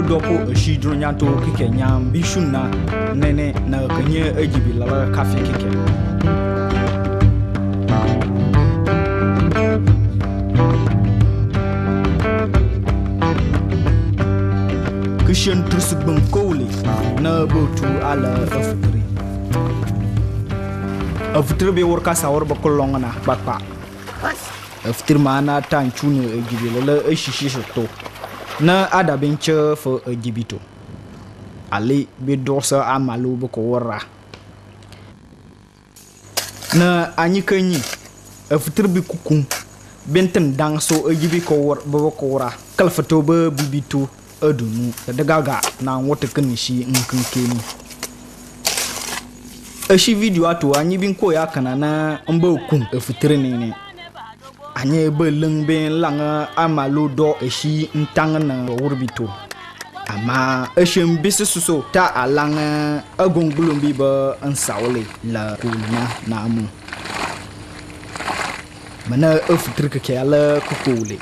dopo shi dronyato kike nyam bishuna nene na kanye ejibi la kafi kike kishin trusubun kowli na botu ala afutri be worka sawar bakolonga na bakpa aftir mana tan chunu ejibi la shishi to na adabinche fo ejibito ali be dosa amalu boko wora na anyikanyi aftir bi kukun benten dang so ejibi ko wor boko wora kalfato be bibito adunu dagaga na wota kanishi nkankeni ashi video ato anyi bin ko ya kana na mba kun afitire ne anye beleng ben langa amalu do ashi ntang na wurbito ama ashem bisuso ta alanga agongulumbi ba ansawle la kulna na amu mana afitire ke ala kukule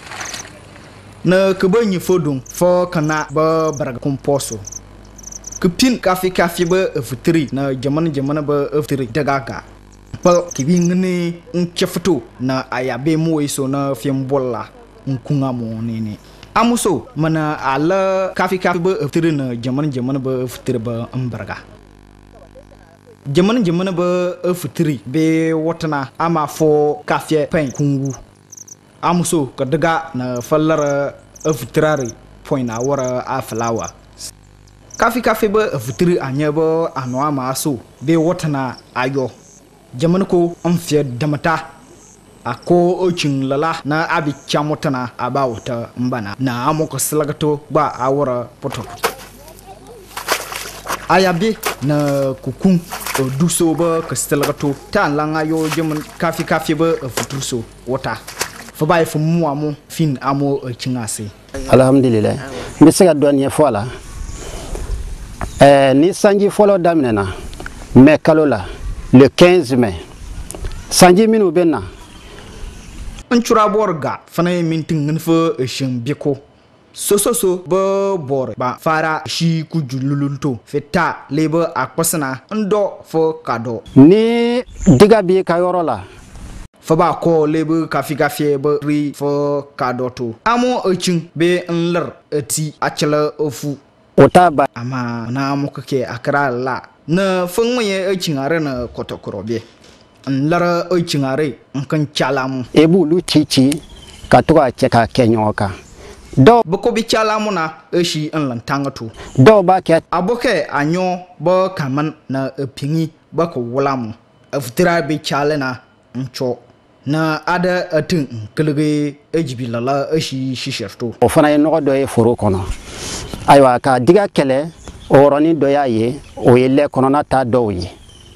na kebanyi fodung fo kana ba barga komposo kupin kafi ba afitri na jaman ba afitri dagaga pa kibingni nchefto na ayabe moiso na fiembola nkunga mo nene amuso mana ala kafi ba afitri na jaman ba afitri ba ambarga jaman ba afitri be wotana ama fo kafi pen kungu amuso kadaga na fallara afitrari point na wara a flower kafi ba afitri anyaba anwa maso be wotana ayo jaman ko amfiya damata ako ochin lala na abi chamotana aba wata mbana na amoko slagato ba awara poto ayabe na kukun duso ba kastelagato ta langa yo jaman kafi ba afitruso wata fa bay fu mu amu fin amo chingase alhamdulillah mbisiga douane fola ni sanji folo damnena me kalola le 15 mai sanji minu benna anchura borga fana mintin nfa shimbiko so ba bor ba fara shi kujululunto feta leba akpasana ndo fo kado ni diga bi kayorola faba ko lebe kafi ba ri fo kadoto amo ochin be nler ati achela ofu otaba ama na mukake akra la na fangwe ochin are na kotokorobe nlara ochin are nkan chalamu ebu lu chichi katoka cheka kenyoka do boko bi chalamu na eshi nlantangatu do ba ke aboke anyo ba kaman na epingi ba ko wolamu aftira be chalena ncho na ada atin kelege ejibi lala eshi shisherto ofana ye no do e foro kono aywa ka diga kele oroni do yaye o yele kono na ta do yi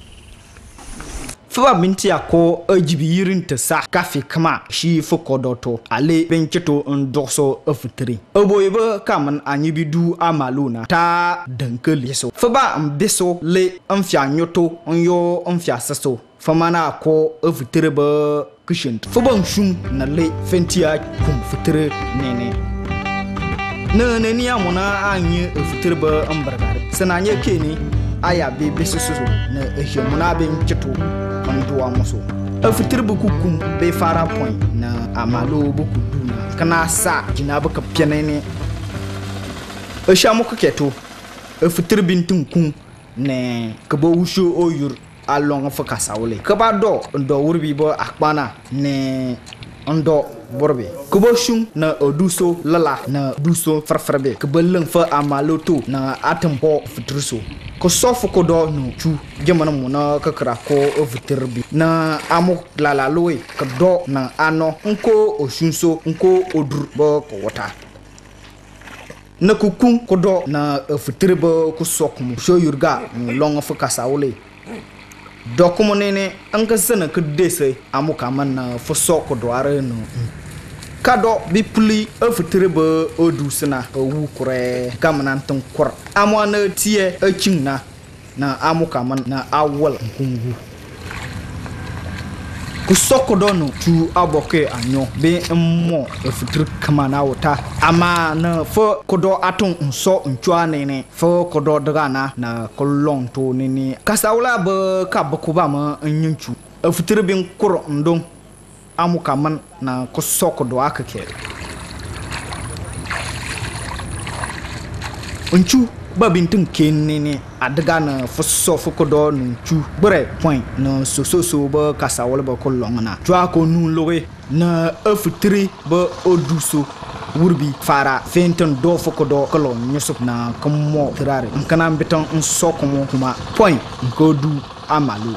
fwa minti ako ejibi yirin te sa kafi kama shi fokodoto ale bencheto ndorso afutri oboyeba kaman anyibidu amaluna ta dankeli so fba mbeso le amfia nyoto onyo amfia saso famana ko afutri ba kushent fba shun na le fentia kum futre nene na neni amuna anye afutri ba ambargare sananye keni aya be besususu na ehemuna bencheto ndua muso afitri buku kum be fara point na amalo buku duna kana sa jinabu ka pianene ashamuka keto afitri bintun kum ne kabo wusho oyur along fa kasawle kaba do ndo wurbi bo akbana ne ndo borbe kubo shun na oduso lala na duso farfarbe kubelang fa amaloto na atempo fitruso ko sofu ko do no chu jamana mo na kakra ko ofitirbi na amuk lala loe ko do na ano nko oshunso nko odur bo ko wota na kukun ko do na ofitirbo ko sokmu sho yurga longa fa kasawle dokumo nene anka sana ko dese amuka man na fa soko do are no kado bi pli afitirba odusna owu kure kamanan ton kor amwana tie achinna na amuka man na awal kungu ku sokodo no tu aboke anyo be mo efutri kama na wota ama na fo kodo atun nso ntwa nene fo kodo daga na kolong to nini kasawla be ka bakuba ma nyunchu efutri bin kur ndong amu kaman na ku sokodo akake unchu babintin kenene adaga na fosso fokodo nunchu bre point na so ba kasawol ba kolong na twa ko nun lowe na afutri ba oduso wurbi fara fenton do fokodo kolon nyusup na kamo tirare kana beton nsokomo kuma point ngodu amalu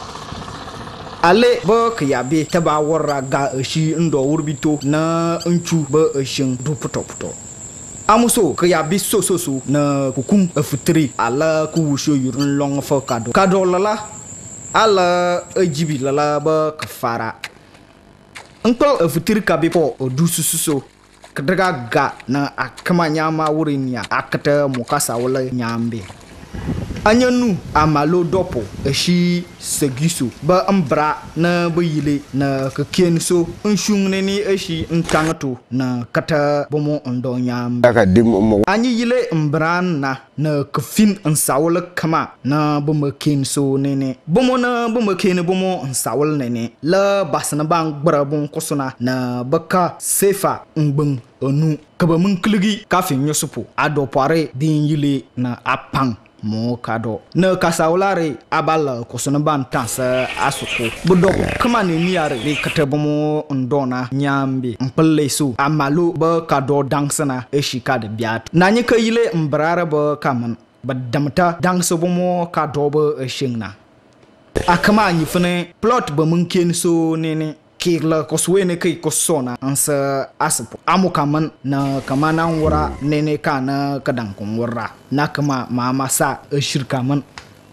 ale ba kyabe taba warra ga shi ndo wurbi to na unchu ba shin du puto amuso kaya biso so na kukum afutri ala kuwusho yurun long fo kado lala ala ejibi lala ba kafara uncle afutri kabipo odusususo kadaga ga na akama nyama wurinya akata mukasa wala nyambe anyanu amalo dopo eshi segiso ba ambra na bayile na kakenso unshungne ni eshi ntangato na kata bomo ondo nyam anyi yile mbran na kafin nsawol kama na bomo kenso nene bomo ken bomo nsawol nene la basna bang brabon kosona na baka sefa ngbeng onu kaba munkligi kafin yosupo ado pare din yile na apang mo kado na kasawlare abal ko sona ban tansa asuko budok kama ni niare le katabo ndona nyambe mplesu amalu ba kado dangsana eshika de biat nanyi kayile mbrara ba kaman badamta dangso bomo kado ba eshingna akama nyi fene plot ba munken so nene kila koswene kai kosona ansa asipo amukaman na kamana wura nene kana kadang kun wura na kama mama sa shirka man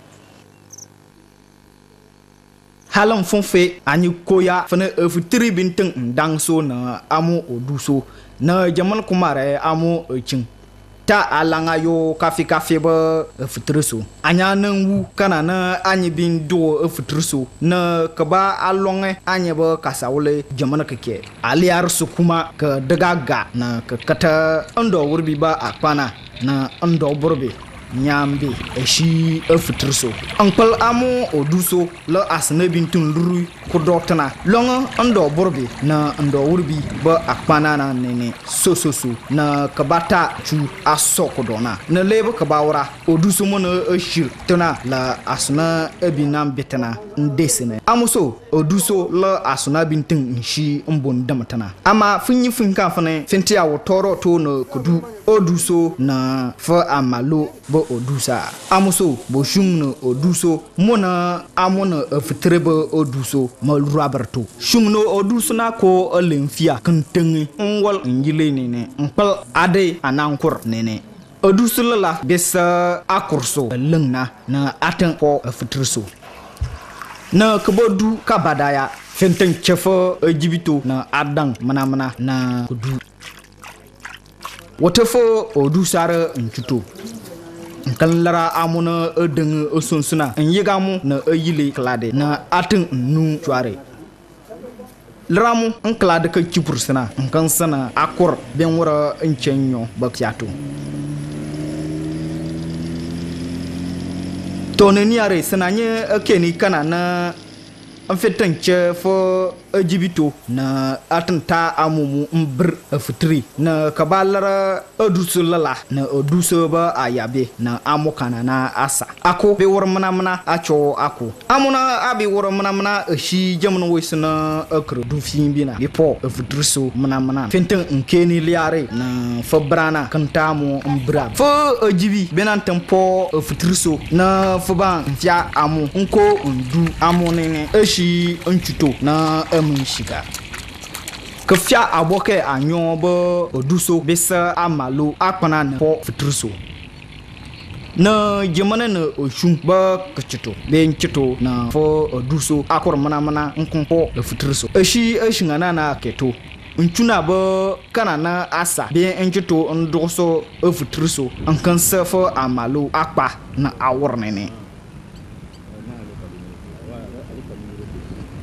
halam fonfe anyi koya fana futri bintin ndang so na amu oduso na jamal kumare amu chin ta alanga yo kafi ba futruso anya nan wu kana na anyi bin do futruso na kaba alonge anya ba kasawle jamana kake aliyar su kuma ka daga na ka kata ando wurbi ba akwana na ando burbe nyambe eshi futruso ankpal amu oduso la asna bintun luru ko dotana longa ando burbe na ando wurbi ba akwana na nene so na kabata chu asoko dona na lebo kabawra oduso mo na ashir tona la asna ebinam betana ndesene amuso oduso la asna bintun nshi mbon damatana ama funyi funka fane fentia wotoro to na kudu oduso na fa amalo bo odusa amuso bo shungno oduso mona amona fitrebe oduso mal roberto shungno oduso na ko olimfia kantengi onwal ngile nene mpal ade anankur nene oduso la besa akurso lengna na atan ko fitrso na kebodu kabadaya fenten chefo ejibito na adang mana na kudu watafo odusara nchuto kan lara amuna edeng osonsuna nyigamu na eyile klade na atin nu chware laramu klade ka chipursana kan sana akor ben wora enchenyo bakyato toneniare sananye akeni kana na amfetanche fo ejibito na atanta amumu mbr futri na kabalara oduso lala na oduso ba ayabe na amokana na asa ako be wor mana acho ako amuna abi wor mana shi jamno wesna akro du fimbina bipo futriso mana fenten nkeni liare na fabrana kantamu mbra fo ejibi benan tempo futriso na foban fia amu nko ndu amonene eshi nchuto na shiga kafia aboke anyo bo oduso besa amalo akwana na po futruso na jemana na oshun ba kachito be nchito na fo oduso akor mana nkunpo futruso eshi ngana na keto nchuna ba kana na asa be nchito ndoso futruso ankansa fo amalo akpa na awornene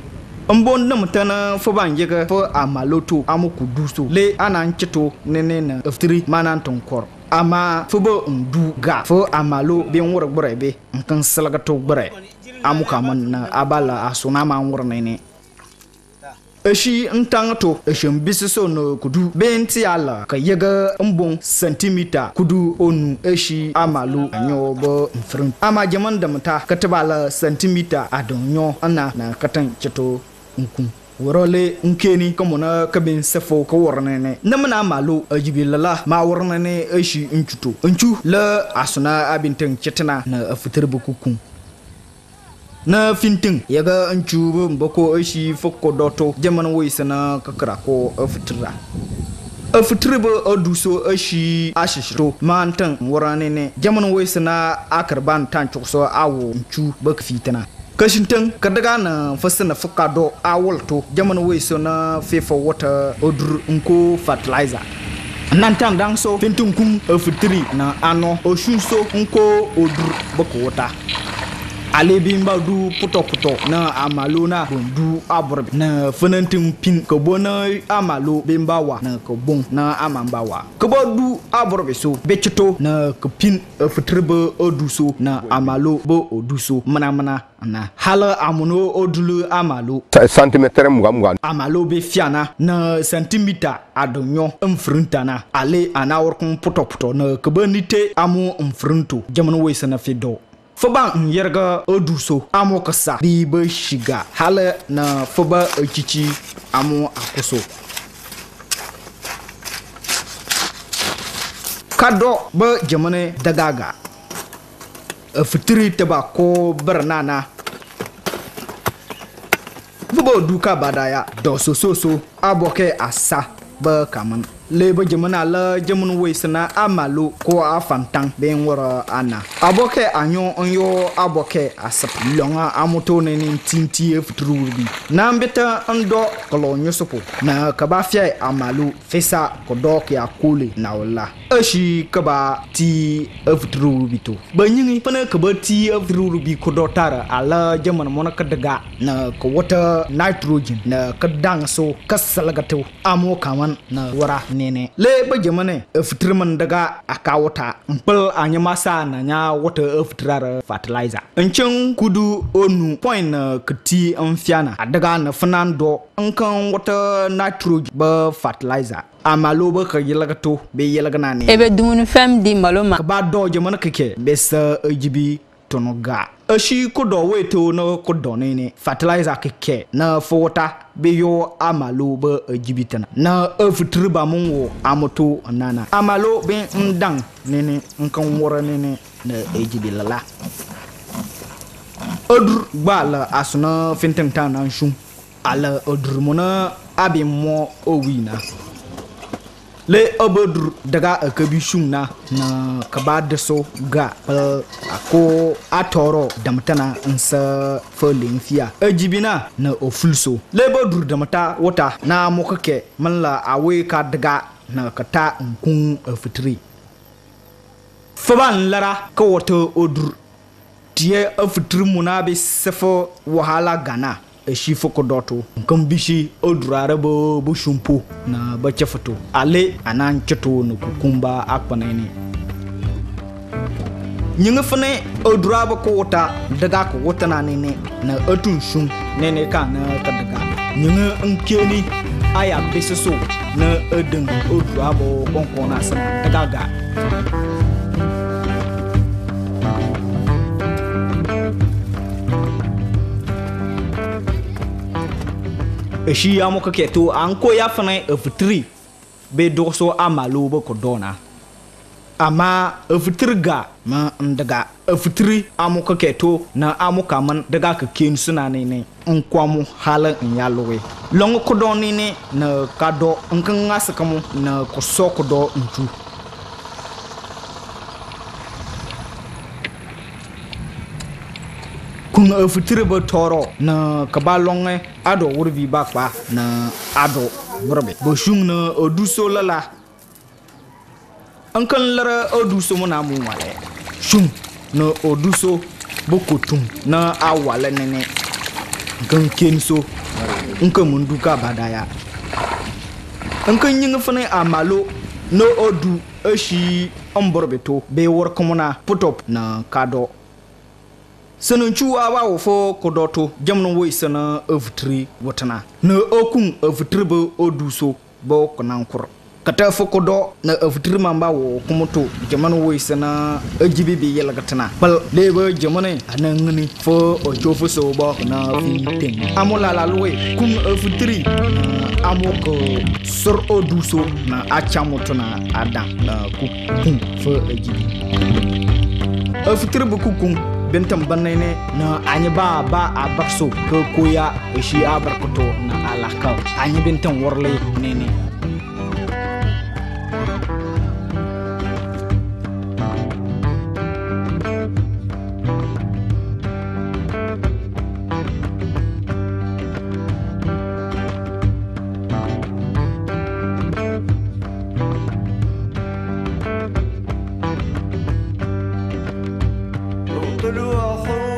Mbon na mutana fo ban yega fo amaloto amuku duso le anan chito nene na aftiri manan tonkor ama fo bo ndu ga fo amalo be wor gbore be nkan salaga to gbore amuka man na abala asuna ma wor nene Eshi ntangato eshim bisiso no kudu benti ala ka yega mbon centimeter kudu onu eshi amalu anyo bo mfrin ama jaman da mata katabala centimeter adonyo ana na katan chito nkun worole nkeni kamona kabin sefo ka wornene namna malu ajibilala ma wornene eshi nchuto nchu la asuna abintin chitina na afitir bukukun na fintin yaga anchu mbako ashi fokko doto jaman woisana kakra ko afitra afitriba aduso ashi ashishto mantan waranene jaman woisana akarban tanchukso awo nchu bakfitana kashintan kadaga na fasana fakado awolto jaman woisana fefa water odur nko fertilizer nantan dangso fintin kun afitri na ano oshunso nko odur bako wata ale bimba du puto na amalo na bondu aborbe na fenantin pin ko bona amalo bimba wa na ko bon na amamba wa ko bodu aborbe so becito na ko pin fitrebe oduso na amalo bo oduso mana na hala amuno odulu amalo centimeter mugam amalo be fiana na centimeter adonyo mfruntana ale anawor puto na ko bonite amu mfrunto jamano wesana fido Foba yerga oduso amo kasa bi ba shiga hala na foba chichi amo akoso kado ba jamane dagaga fitiri taba ko bernana foba duka badaya do so aboke asa ba kaman leba jamana la jamun weisana amalo ko afantang ben wora ana aboke anyo onyo aboke asap longa amoto ne tinti efutrubi nambeta ando kolonyo sopo na kabafia amalo fesa kodok ya kule na wala ashi kaba ti efutrubi to banyingi pana kaba ti efutrubi kodotara ala jaman mona kadaga na ko wata nitrogen na kadang so kasalagato amo kaman na wara nene le ba jamane fitrman daga akawata mpel anyamasa na nya wata fitrar fertilizer encen kudu onu point kiti amfiana daga na fanando ankan wata nitrogen ba fertilizer amalo ba ka yelagato be yelagana ne ebe dumunu fem di maloma ba do jamane keke be sa jibi tonoga ashi kodo weto na kodo ne fertilizer keke na fowata be yo amalo ba jibitana na fitriba munwo amoto nana amalo be ndang nene nkan wora nene na ejibilala odur bala asuna fintan na shun ala odur mona abimo owina le obodur daga akabishun na kabadaso ga ako atoro damtana nsa folinfia ajibina na ofulso le bodur damta wata na mokake manla awe ka daga na kata nkun afitri faban lara ka wato odur tie afitri munabe sefo wahala gana eshi foko doto kan bishi odurare bo bushumpo na bache foto ale anan cheto no kukumba akwana ni nyinga fane oduraba ko wota daga ko wota na nene na atun shun nene ka na ka daga nyinga nkeni aya beseso na edeng odurabo konkona sa daga ga eshi amoka keto anko ya fana efutri be doso amalo ba kodona ama efutriga ma ndaga efutri amoka keto na amoka man daga ka ken suna ne nkwamu hala nyalowe longo kodoni ne na kado nkan ngasakamu na kosoko do ntu kun fitirba toro na kabalonge ado wurbi bakpa na ado burbe boshung na oduso lala ankan lara oduso mona mu wale shung na oduso bokotum na awale nene kan kenso nka munduka badaya nka nyinga fane amalo no odu ashi omborbeto be wor komona putop na kado sanan chuwa wa wofo kodoto jamno woy sana avtri wotana na okun avtri be oduso bo konankur kata fo kodo na avtri mamba wo kumoto jamano woy sana ajibi bi yelagatana bal lebe jamane anangni fo ojofo so bo na fitin amula la loy kun avtri amoko sur oduso na achamoto na adam na kukun fo ajibi avtri be kukun bentam banene na anyaba ba abarso ko koya shi abarkoto na alaka anyi bentam worle nene طلوع